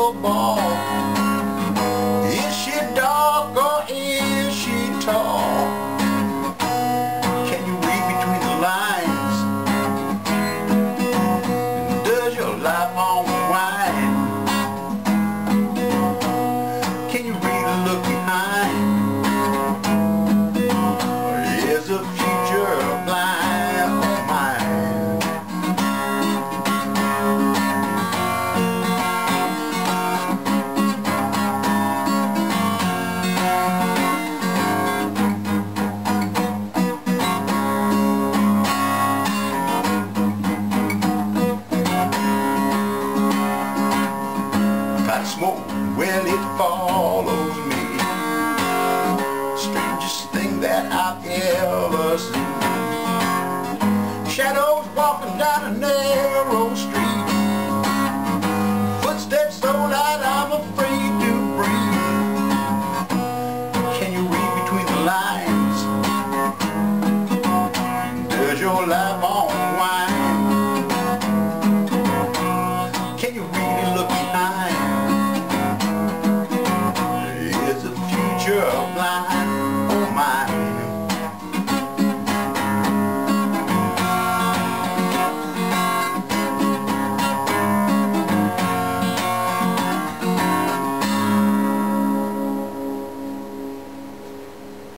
crystal ball. Is she dark or is she tall? Can you read between the lines? Does your life unwind? Can you read a look behind? Or is the future blind or mine? Got smoke, well it follows me. Strangest thing that I've ever seen.